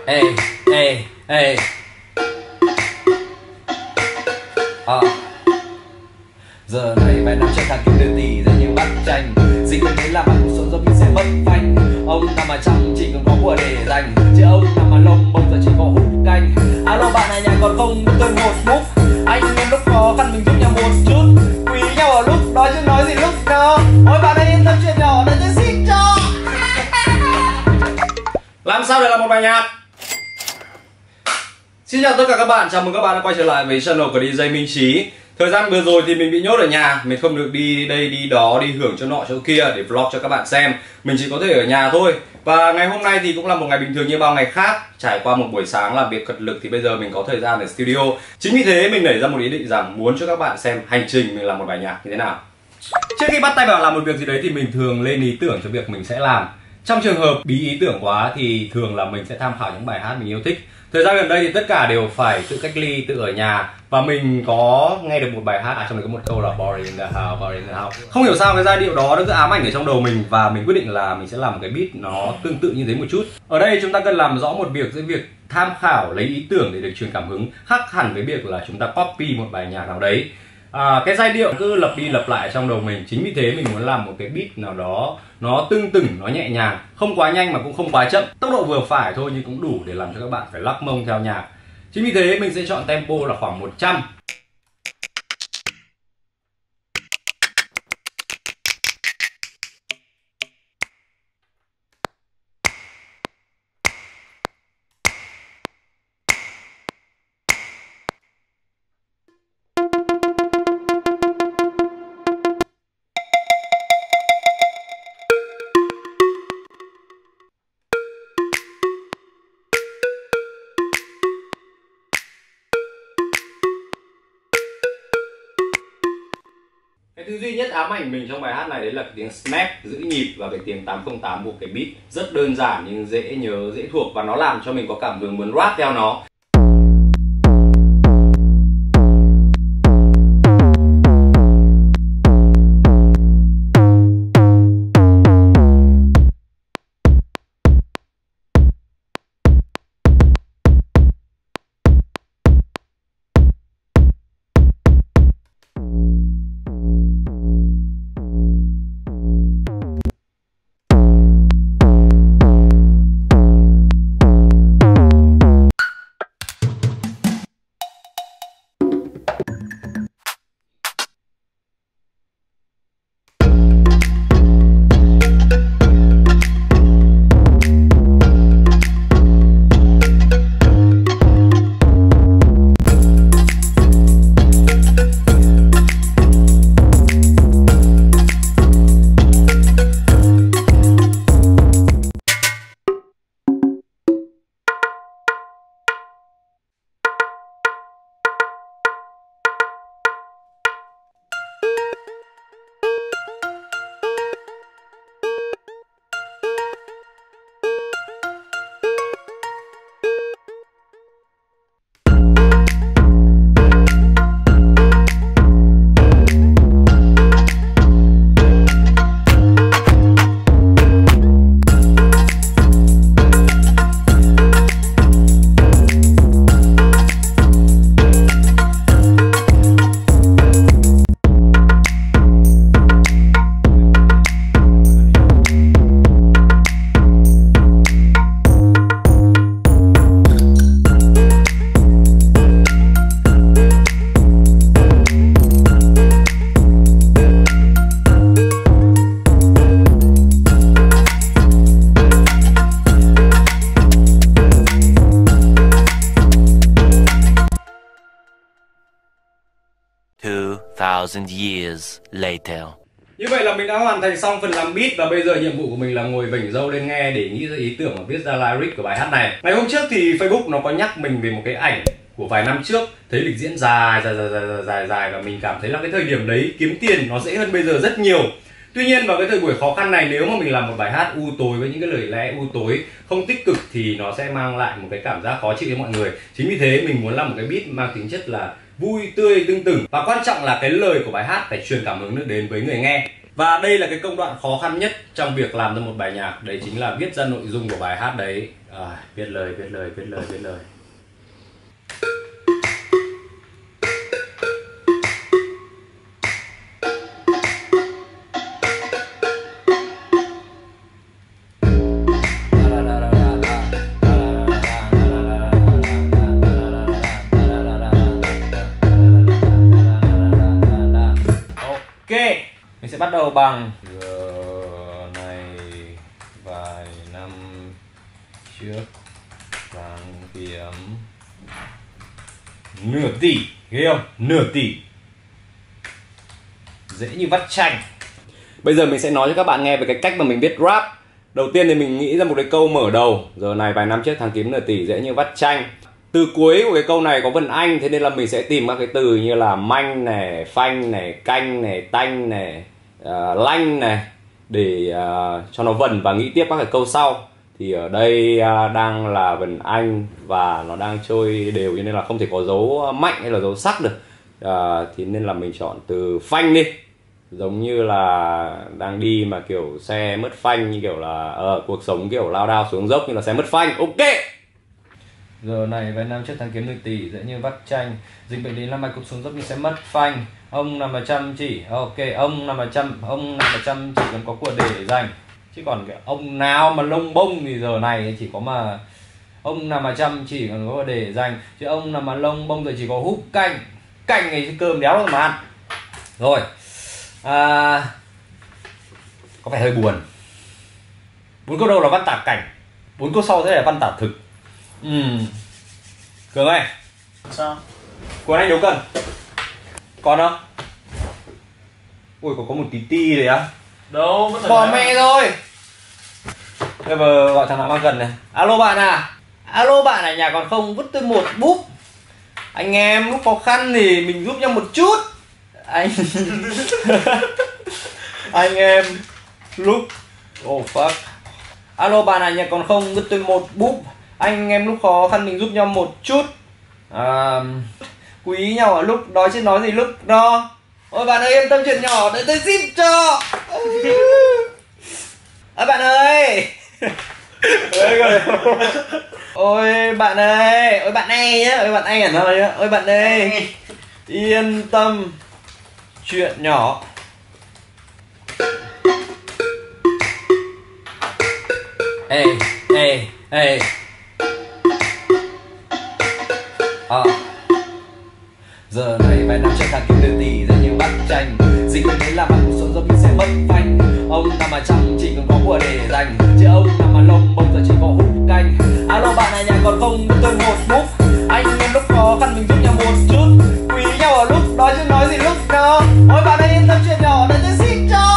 Ê, ê, ê. Giờ này vài năm chắc thằng kiếm được tỷ ra nhiều bắt tranh. Dịch đến đấy làm ăn cuộc sống giống như sẽ mất phanh. Ông nằm ở trong chỉ còn có của để dành, chứ ông nằm ở lông bông giờ chỉ có hút canh. Alo bạn này nhà còn không tôi một múc. Anh em lúc khó khăn mình giúp nhau một chút, quý nhau ở lúc đó chứ nói gì lúc nào. Ôi bạn ơi yên tâm chuyện nhỏ để tôi xin cho. Làm sao để làm một bài nhạc? Xin chào tất cả các bạn, chào mừng các bạn đã quay trở lại với channel của DJ Minh Trí. Thời gian vừa rồi thì mình bị nhốt ở nhà, mình không được đi đây đi đó, đi hưởng chỗ nọ chỗ kia để vlog cho các bạn xem. Mình chỉ có thể ở nhà thôi. Và ngày hôm nay thì cũng là một ngày bình thường như bao ngày khác. Trải qua một buổi sáng làm việc cật lực thì bây giờ mình có thời gian ở studio. Chính vì thế mình nảy ra một ý định rằng muốn cho các bạn xem hành trình mình làm một bài nhạc như thế nào. Trước khi bắt tay vào làm một việc gì đấy thì mình thường lên ý tưởng cho việc mình sẽ làm. Trong trường hợp bí ý tưởng quá thì thường là mình sẽ tham khảo những bài hát mình yêu thích. Thời gian gần đây thì tất cả đều phải tự cách ly, tự ở nhà. Và mình có nghe được một bài hát, trong đấy có một câu là boring in the house, boring in the house. Không hiểu sao cái giai điệu đó nó cứ ám ảnh ở trong đầu mình. Và mình quyết định là mình sẽ làm một cái beat nó tương tự như thế một chút. Ở đây chúng ta cần làm rõ một việc giữa việc tham khảo, lấy ý tưởng để được truyền cảm hứng, khác hẳn với việc là chúng ta copy một bài nhạc nào đấy. Cái giai điệu cứ lặp đi lặp lại trong đầu mình. Chính vì thế mình muốn làm một cái beat nào đó nó tưng tửng, nó nhẹ nhàng, không quá nhanh mà cũng không quá chậm, tốc độ vừa phải thôi nhưng cũng đủ để làm cho các bạn phải lắc mông theo nhạc. Chính vì thế mình sẽ chọn tempo là khoảng 100. Cái thứ duy nhất ám ảnh mình trong bài hát này đấy là cái tiếng snap giữ nhịp và cái tiếng 808 của cái beat. Rất đơn giản nhưng dễ nhớ, dễ thuộc và nó làm cho mình có cảm hứng muốn rap theo nó. Years later. Như vậy là mình đã hoàn thành xong phần làm beat và bây giờ nhiệm vụ của mình là ngồi vểnh râu lên nghe để nghĩ ra ý tưởng và viết ra lyric của bài hát này. Ngày hôm trước thì Facebook nó có nhắc mình về một cái ảnh của vài năm trước, thấy lịch diễn dài và mình cảm thấy là cái thời điểm đấy kiếm tiền nó dễ hơn bây giờ rất nhiều. Tuy nhiên vào cái thời buổi khó khăn này, nếu mà mình làm một bài hát u tối với những cái lời lẽ u tối không tích cực thì nó sẽ mang lại một cái cảm giác khó chịu với mọi người. Chính vì thế mình muốn làm một cái beat mang tính chất là vui tươi tưng tửng, và quan trọng là cái lời của bài hát phải truyền cảm hứng được đến với người nghe. Và đây là cái công đoạn khó khăn nhất trong việc làm ra một bài nhạc. Đấy chính là viết ra nội dung của bài hát đấy. Viết lời. Ok, mình sẽ bắt đầu bằng giờ này vài năm trước vàng kiếm nửa tỷ, ghê không? Nửa tỷ. Dễ như vắt chanh. Bây giờ mình sẽ nói cho các bạn nghe về cái cách mà mình viết rap. Đầu tiên thì mình nghĩ ra một cái câu mở đầu: giờ này vài năm trước thằng kiếm nửa tỷ, dễ như vắt chanh. Từ cuối của cái câu này có vần anh, thế nên là mình sẽ tìm các cái từ như là manh này, phanh này, canh này, tanh này, lanh này để cho nó vần và nghĩ tiếp các cái câu sau. Thì ở đây đang là vần anh và nó đang trôi đều, cho nên là không thể có dấu mạnh hay là dấu sắc được. Thì nên là mình chọn từ phanh đi, giống như là đang đi mà kiểu xe mất phanh, như kiểu là cuộc sống kiểu lao đao xuống dốc như là xe mất phanh. Ok. Giờ này vài năm trước thằng kiếm 10 tỷ, dễ như vắt chanh. Dịch bệnh đến làm mai cục xuống dốc như sẽ mất phanh. Ông nằm ở chăm chỉ. Ok, ông nằm ở chăm chỉ còn có của để dành. Chứ còn cái ông nào mà lông bông thì giờ này chỉ có mà ông nằm ở chăm chỉ còn có của để dành. Chứ ông nằm mà lông bông thì chỉ có húp canh. Canh này chứ cơm đéo đâu mà ăn. Rồi. Có vẻ hơi buồn. 4 câu đầu là văn tả cảnh, 4 câu sau thế là văn tả thực. Cường ơi. Sao? Của anh nấu cần. Còn không? Ui, có một tí ti rồi á. Đâu, vẫn Bỏ mẹ rồi. Bây giờ gọi thằng nào mang cần này. Alo bạn à. Alo bạn ở nhà còn không, vứt tôi một búp. Anh em lúc khó khăn thì mình giúp nhau một chút. Anh em lúc fuck. Alo bạn ở nhà còn không, vứt tôi một búp. Anh em lúc khó khăn mình giúp nhau một chút. Quý nhau ở lúc đói chứ nói gì lúc no. Ôi bạn ơi, yên tâm chuyện nhỏ để tôi zip cho. Bạn ơi. Ôi bạn ơi, ôi bạn này nhá, ôi bạn anh hẳn rồi nhá. Ôi bạn ơi, yên tâm chuyện nhỏ. Ê. Giờ này vài năm trước thằng kiếm nửa tỷ, dễ như bắt chanh. Dịch bệnh đến làm ăn cuộc sống giống như sẽ mất phanh. Ông nằm mà chăm chỉ còn có của để dành. Chứ ông nằm mà lông bông giờ chỉ có hút canh. Alo bạn ở nhà còn không, tôi một bút. Anh em lúc khó khăn mình giúp nhau một chút. Quý nhau ở lúc đói chứ nói gì lúc no. Ôi bạn ơi, yên tâm chuyện nhỏ để tôi xin cho.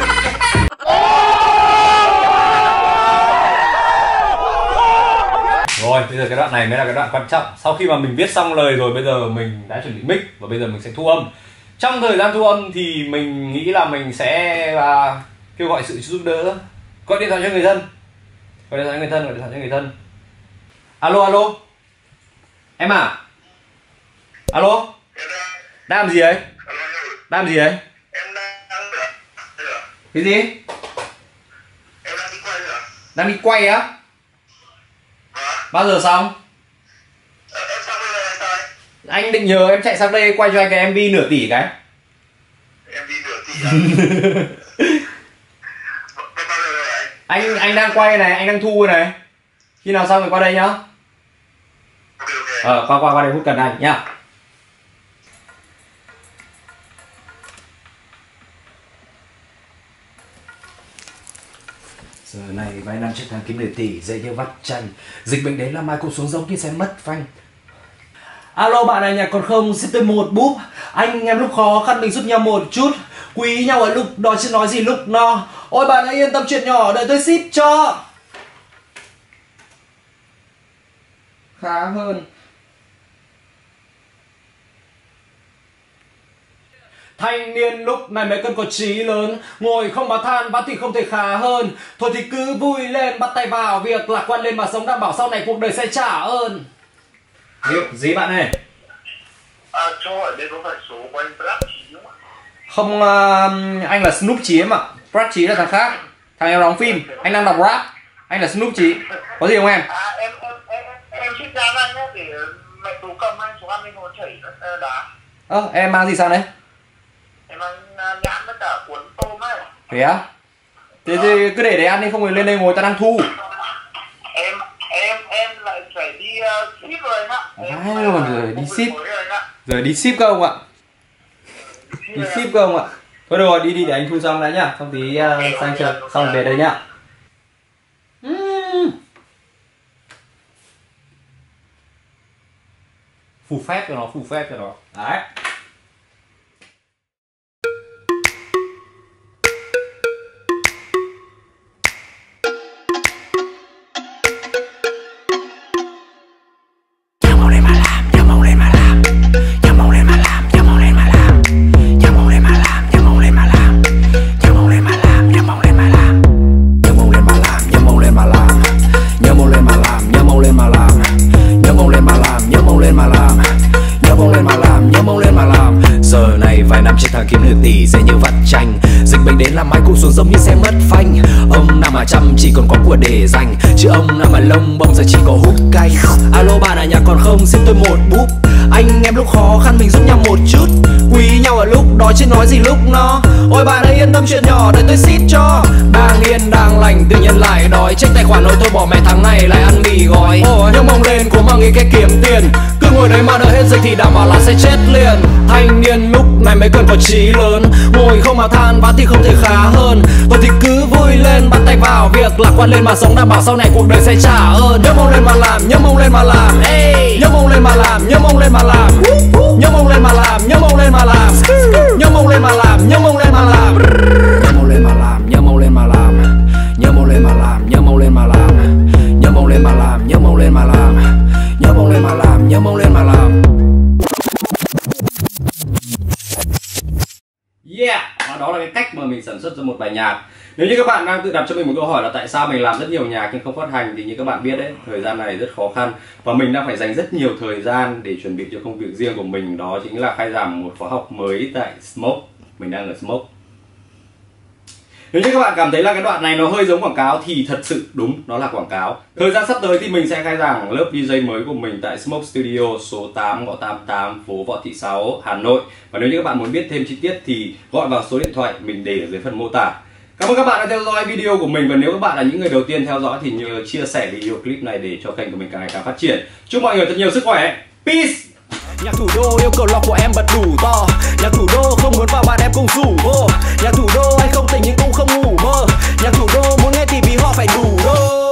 Rồi, bây giờ cái đoạn này mới là cái đoạn quan trọng. Sau khi mà mình viết xong lời rồi, bây giờ mình đã chuẩn bị mic và bây giờ mình sẽ thu âm. Trong thời gian thu âm thì mình nghĩ là mình sẽ kêu gọi sự giúp đỡ. Gọi điện thoại cho người thân. Gọi điện thoại cho người thân. Alo. Em à? Alo. Đang làm gì ấy? Đang làm gì ấy? Em đang Cái gì? Em đang đi quay rồi. Đang đi quay á? Bao giờ xong? Em sang bây giờ sao ấy? Anh định nhờ em chạy sang đây quay cho anh cái MV nửa tỷ cái. MV nửa tỷ à? Bao giờ rồi anh? Anh đang quay này, anh đang thu này. Khi nào xong thì qua đây nhá. Ok. Qua đây hút cần anh nhá. Giờ này vài năm trước thằng kiếm nửa tỷ, dễ như vắt chanh. Dịch bệnh đến làm mai cũng xuống giống như sẽ mất phanh. Alo bạn ở nhà còn không, xin tôi một búp. Anh em lúc khó khăn mình giúp nhau một chút. Quý nhau ở lúc đói chứ nói gì lúc no. Ôi bạn hãy yên tâm chuyện nhỏ đợi tôi ship cho. Khá hơn. Thanh niên lúc này mới cần có trí lớn. Ngồi không mà than vãn thì không thể khá hơn. Thôi thì cứ vui lên, bắt tay vào việc, lạc quan lên mà sống, đảm bảo sau này cuộc đời sẽ trả ơn. Gì bạn ơi? Cho hỏi đây có phải số của anh Black Trí không ạ? Không, anh là Snoop Chí em ạ. Brad Chí là thằng khác. Thằng em đóng phim, anh đang đọc rap. Anh là Snoop Chí. Có gì không em? Em xin ra anh nhé, để mẹ Tú cầm anh xuống ăn đi ngồi chảy đá. Em mang gì sang đấy? Em mang nhãn với cả cuốn tôm ấy. Thế á? Thế thì cứ để đấy ăn đi, không phải lên đây ngồi ta đang thu. Em lại phải đi ship rồi anh ạ. Rồi đi ship. Rồi đi ship cơ ông ạ. Đi ship cơ ông ạ. Thôi được rồi, đi để anh thu xong đã nhá. Xong tí sang chờ, xong về đây nhá. Phù phép cho nó. Đấy. Kiếm được tỷ dễ như vắt chanh. Dịch bệnh đến làm ai cũng xuống giống như xe mất phanh. Ông nào mà chăm chỉ còn có của để dành, chứ ông nào mà lông bông giờ chỉ có hút cay. Alo bạn ở nhà còn không, xin tôi một búp. Anh em lúc khó khăn mình giúp nhau một chút, quý nhau ở lúc đó chứ nói gì lúc nó. Ôi bạn ơi yên tâm chuyện nhỏ đợi tôi ship cho. Đang yên đang lành tự nhiên lại đòi, check tài khoản rồi thôi bỏ mẹ tháng này lại ăn mì gói. Nhưng mong lên cố mà nghĩ cách kiếm tiền, cứ ngồi đấy mà đợi hết dịch thì đảm bảo là sẽ chết liền. Thanh niên lúc này mới cần có chí lớn, ngồi không mà than vãn thì không thể khá hơn. Tôi thì cứ vui lên bắt tay vào việc, lạc quan lên mà sống đảm bảo sau này cuộc đời sẽ trả ơn. Nhớ mong lên mà làm, nhớ mong lên mà làm, nhớ mong lên mà làm, nhớ mong lên mà làm, nhớ mong lên mà làm, nhớ mong lên mà làm, nhớ mong lên mà làm, nhớ mong lên mà làm, nhớ mong lên mà làm, nhớ mong lên mà làm, nhớ mong lên mà làm, nhớ mong lên mà làm, nhớ mong lên mà làm, nhớ mong lên mà làm, nhớ mong lên mà làm, nhớ mong lên mà làm. Yeah, và đó là cái cách mà mình sản xuất ra một bài nhạc. Nếu như các bạn đang tự đặt cho mình một câu hỏi là tại sao mình làm rất nhiều nhạc nhưng không phát hành, thì như các bạn biết đấy, thời gian này rất khó khăn và mình đang phải dành rất nhiều thời gian để chuẩn bị cho công việc riêng của mình. Đó chính là khai giảng một khóa học mới tại Smoke. Mình đang ở Smoke. Nếu như các bạn cảm thấy là cái đoạn này nó hơi giống quảng cáo thì thật sự đúng, nó là quảng cáo. Thời gian sắp tới thì mình sẽ khai giảng lớp DJ mới của mình tại Smoke Studio số 8 ngõ 88 phố Võ Thị Sáu, Hà Nội. Và nếu như các bạn muốn biết thêm chi tiết thì gọi vào số điện thoại mình để ở dưới phần mô tả. Cảm ơn các bạn đã theo dõi video của mình, và nếu các bạn là những người đầu tiên theo dõi thì nhớ chia sẻ video clip này để cho kênh của mình càng ngày càng phát triển. Chúc mọi người thật nhiều sức khỏe. Peace! Nhạc thủ đô yêu cầu lock của em bật đủ to. Nhạc thủ đô không muốn vào bạn em cùng rủ vô. Nhạc thủ đô anh không tỉnh nhưng cũng không ngủ mơ. Nhạc thủ đô muốn nghe thì vì họ phải đủ đô.